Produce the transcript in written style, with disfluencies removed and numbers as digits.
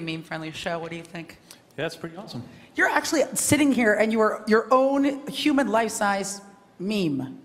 meme-friendly show. What do you think? Yeah, it's pretty awesome. You're actually sitting here and you are your own human life-size meme.